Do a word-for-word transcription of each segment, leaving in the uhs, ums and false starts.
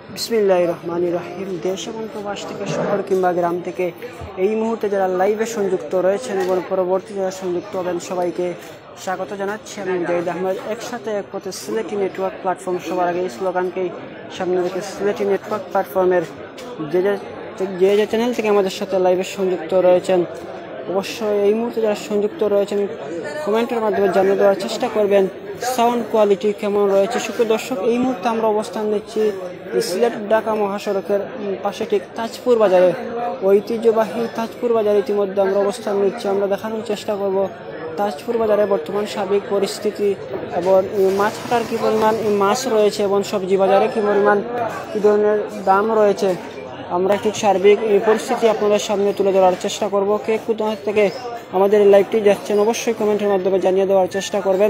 বিসমিল্লাহির রহমানির রহিম। দেশ এবং প্রবাস থেকে শহর কিংবা গ্রাম থেকে এই মুহূর্তে যারা লাইভে সংযুক্ত রয়েছেন এবং পরবর্তী যারা সংযুক্ত হবেন সবাইকে স্বাগত জানাচ্ছি। আমি মুজাহিদ আহমেদ। একসাথে এক পথে সিলেটি নেটওয়ার্ক প্ল্যাটফর্ম, সবার আগে এই স্লোগানকেই সামনে রেখে সিলেটি নেটওয়ার্ক প্ল্যাটফর্মের যে যে যে যে চ্যানেল থেকে আমাদের সাথে লাইভে সংযুক্ত রয়েছেন অবশ্যই এই মুহূর্তে যারা সংযুক্ত রয়েছেন কমেন্টের মাধ্যমে জানিয়ে দেওয়ার চেষ্টা করবেন সাউন্ড কোয়ালিটি কেমন রয়েছে। সুপ্রিয় দর্শক, এই মুহূর্তে আমরা অবস্থান নিচ্ছি সিলেট ঢাকা মহাসড়কের পাশে ঠিক তাজপুর বাজারে। ঐতিহ্যবাহী তাজপুর বাজারে ইতিমধ্যে আমরা অবস্থান নিচ্ছি। আমরা দেখানোর চেষ্টা করব তাজপুর বাজারে বর্তমান সার্বিক পরিস্থিতি এবং মাছ হাটার কী পরিমাণ মাছ রয়েছে এবং সবজি বাজারে কী পরিমাণ কী ধরনের দাম রয়েছে। আমরা একটু সার্বিক এই পরিস্থিতি আপনাদের সামনে তুলে ধরার চেষ্টা করব। কে কোথা থেকে আমাদের লাইভটি দেখছেন অবশ্যই কমেন্টের মাধ্যমে জানিয়ে দেওয়ার চেষ্টা করবেন।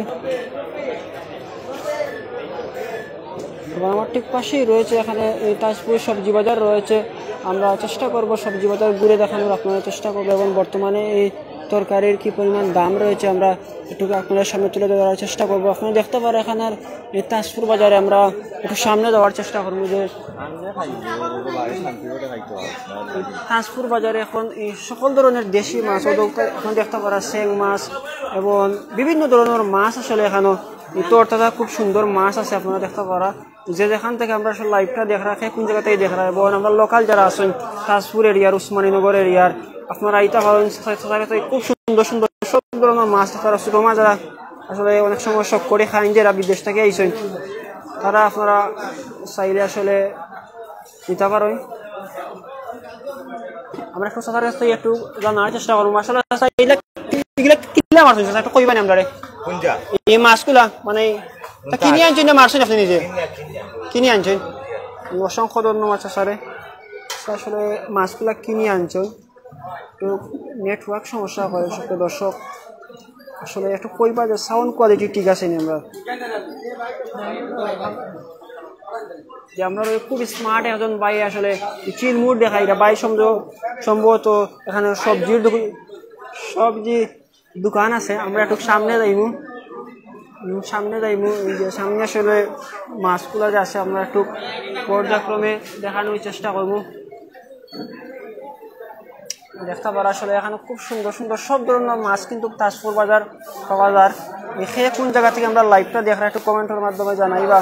এবং আমার ঠিক পাশেই রয়েছে এখানে এই তাজপুর সবজি বাজার রয়েছে। আমরা চেষ্টা করব সবজি বাজার ঘুরে দেখানোর আপনারা চেষ্টা করবো এবং বর্তমানে এই তরকারির কী পরিমাণ দাম রয়েছে আমরা একটু আপনাদের সামনে তুলে ধরার চেষ্টা করব। আপনারা দেখতে পারেন এখানে এই তাজপুর বাজারে আমরা একটু সামনে দেওয়ার চেষ্টা করবো যে তাজপুর বাজারে এখন এই সকল ধরনের দেশি মাছ এখন দেখতে পারা স্যাং মাছ এবং বিভিন্ন ধরনের মাছ আসলে এখানে তোর তাজা খুব সুন্দর মাছ আছে আপনারা দেখতে পারা। যে যেখান থেকে আমরা আসলে লাইভটা দেখ রাখে কোন জায়গাতেই দেখ রাখা এবং আমরা লোকাল যারা আছেন তাজপুর এরিয়ার উসমানীনগর এরিয়ার আপনারা আইতা পারেন। খুব সুন্দর সুন্দর সব ধরনের মাছ তারা ছোটো মাছ যারা আসলে অনেক সময় শখ করে খান যারা বিদেশ থেকে আইসেন তারা আপনারা চাইলে আসলে নিতে পারেন। আমরা একটু চাচার কাছ থেকে একটু জানার চেষ্টা করবো আসলে কিলা মাছ হয়েছে একটু কইবানি আমরা এই মাছগুলা মানে কিনে আনছেন না মারছেন আপনি নিজে কিনে আনছেন? অসংখ্য ধন্যবাদ স্যারে। আসলে মাছগুলা কিনে আনছেন তো নেটওয়ার্ক সমস্যা করে সকল দর্শক আসলে একটু কইবা যে সাউন্ড কোয়ালিটি ঠিক আছে নি আমরা যে আমরা খুব স্মার্ট একজন ভাই আসলে চিরমুট দেখাই ভাই সম্ভবত এখানে সবজির সবজি দোকান আছে। আমরা একটু সামনে যাইমু সামনে যাইমু এই যে সামনে আসলে মাছগুলো যে আছে আমরা একটু পর্যায়ক্রমে দেখানোর চেষ্টা করবো। দেখতে পারা আসলে এখানে খুব সুন্দর সুন্দর সব ধরনের মাছ কিন্তু তাজপুর বাজার পাওয়া যায়। খেয়ে কোন জায়গা থেকে আমরা লাইভটা দেখা একটু কমেন্টের মাধ্যমে জানাইবা।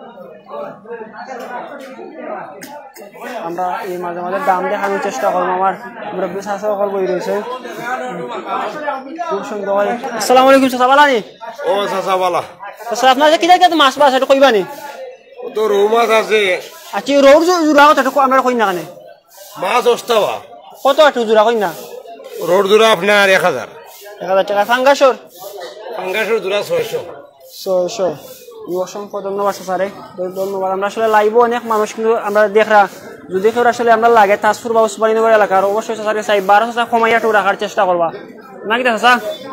আমরা এই মাঝে মাঝে দাম দেখানোর চেষ্টা করবো। আমার মুরব্বী শাসক বই রয়েছে খুব সুন্দর। আসসালামু আলাইকুম চাচা বালা নি? ও চাচা বালা আচ্ছা আপনার কি জায়গায় মাছ বাস একটু কইবা নি? তো রৌ মাছ আছে। আচ্ছা রৌর জোড়া কত আমরা কই না কেন মাছ অস্তাবা কত একটু জোড়া কই না? রোড জোড়া আপনার এক হাজার এক হাজার টাকা। ফাঙ্গাসর ফাঙ্গাসর জোড়া ছয়শো ছয়শো। অসংখ্য ধন্যবাদ স্যারে, ধন্যবাদ। আমরা আসলে লাইভও অনেক মানুষ কিন্তু আমরা দেখরা যদি কেউ আসলে আমরা লাগে তাজপুর বা উসমানীনগর এলাকার অবশ্যই স্যার চাই বারো হাজার কমাইয়া একটু রাখার চেষ্টা করবা নাকি চাচা?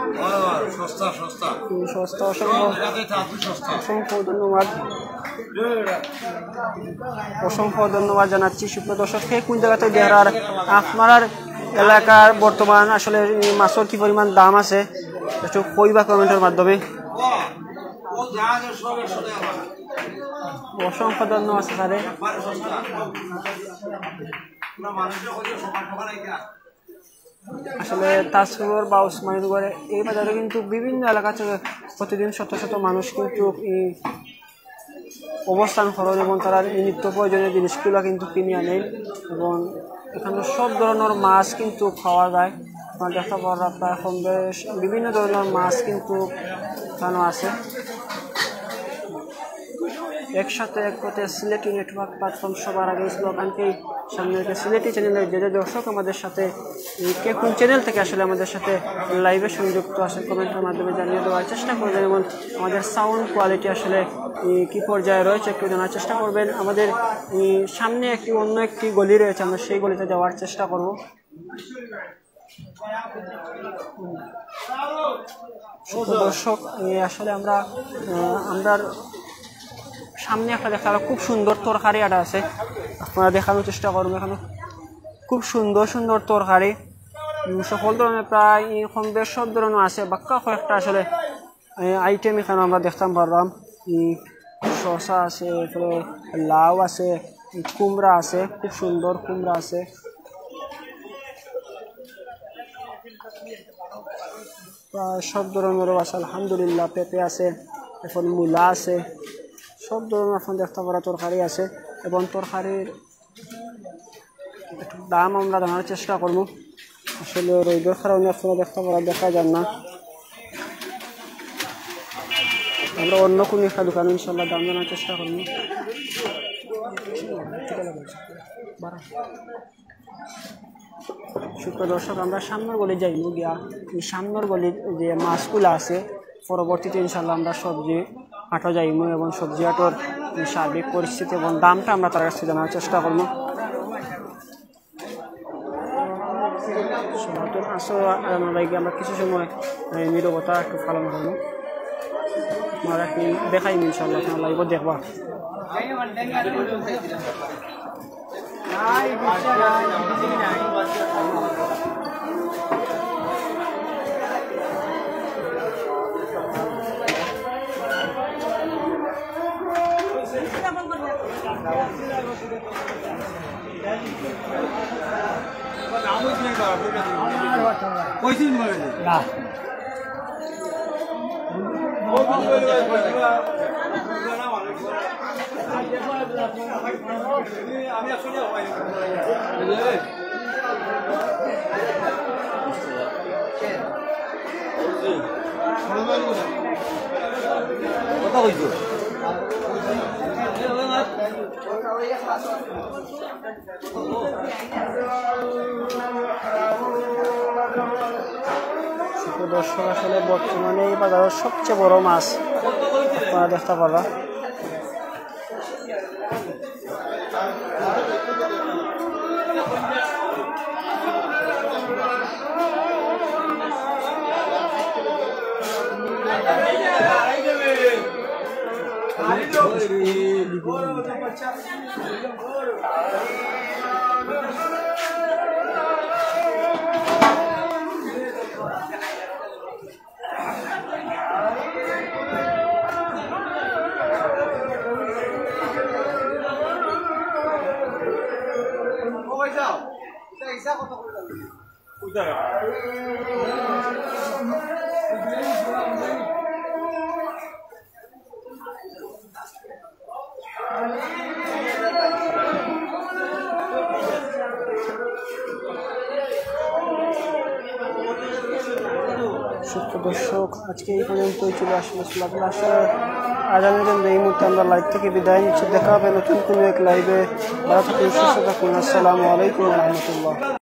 সস্তা। অসংখ্য অসংখ্য ধন্যবাদ অসংখ্য ধন্যবাদ জানাচ্ছি। সুপ্রিয় দর্শক কোন জায়গাতে দেখার আপনার এলাকার বর্তমান আসলে মাছের কি পরিমাণ দাম আছে একটু কইবা কমেন্টের মাধ্যমে। অসংখ্য ধন্যবাদ স্যারে। আসলে তাজপুর বা উসমানীনগরে এই বাজারে কিন্তু বিভিন্ন এলাকা থেকে প্রতিদিন শত শত মানুষ কিন্তু এই অবস্থান করেন এবং তারা নিত্য প্রয়োজনীয় জিনিসগুলো কিন্তু কিনে আনেন এবং এখানে সব ধরনের মাছ কিন্তু খাওয়া যায়। আপনার দেখা পাওয়া প্রায় কম বেশ বিভিন্ন ধরনের মাছ কিন্তু এখানে আছে। একসাথে এক পথে সিলেটি নেটওয়ার্ক প্ল্যাটফর্ম, সবার আগে স্লোগানকেই সামনে রেখে সিলেটি চ্যানেলের যে যে দর্শক আমাদের সাথে কে কোন চ্যানেল থেকে আসলে আমাদের সাথে লাইভে সংযুক্ত আসে কমেন্টের মাধ্যমে জানিয়ে দেওয়ার চেষ্টা করবেন এবং আমাদের সাউন্ড কোয়ালিটি আসলে কী পর্যায়ে রয়েছে একটু জানার চেষ্টা করবেন। আমাদের সামনে একটি অন্য একটি গলি রয়েছে, আমরা সেই গলিতে যাওয়ার চেষ্টা করব। দর্শক আসলে আমরা আমরা সামনে একটা দেখা খুব সুন্দর তরকারি আটা আছে, আপনারা দেখানোর চেষ্টা করবেন। এখানে খুব সুন্দর সুন্দর তরকারি সকল ধরনের প্রায় কম বেশ সব ধরনের আছে। বাক্কা কয়েকটা আসলে আইটেম এখানে আমরা দেখতে পারলাম। শসা আছে, এরপরে লাউ আছে, কুমড়া আছে, খুব সুন্দর কুমড়া আছে। প্রায় সব ধরনেরও আছে আলহামদুলিল্লাহ। পেঁপে আছে, এখন মূলা আছে, সব ধরনের এখন দেখতে পারা তরকারি আছে। এবং তরকারির একটু দাম আমরা জানার চেষ্টা করব। আসলে রোদের কারণে আপনারা দেখতে পারা দেখা যান না। আমরা অন্য কোনো একটা দোকানে ইনশাল্লাহ দাম জানার চেষ্টা করব। সুপ্রিয় দর্শক, আমরা সামনের গলি যাইব গিয়া এই সামনের গলির যে মাছগুলো আছে পরবর্তীতে ইনশাল্লাহ আমরা সবজি হাটও যাইব এবং সবজি হাটর সার্বিক পরিস্থিতি এবং দামটা আমরা তার কাছে জানার চেষ্টা করব। আমরা কিছু সময় নীরবতা একটু পালন করব। আমরা একটু দেখাই ইনশাল্লাহ, আপনার লাইভ দেখবা। না কথা কইছো দর্শক, আসলে বর্তমানে এই বাজারের সবচেয়ে বড় মাছ আপনারা দেখতে পারবা। দর্শক, আজকে এই পর্যন্তই চলে আসলে আসলে আজানের জন্য এই মুহূর্তে আমরা লাইভ থেকে বিদায় নিচ্ছি। দেখা হবে নতুন কোনো এক লাইভে। ভালো থাকুন, সুস্থ থাকুন। আসসালামু আলাইকুম রহমতুল্লাহ।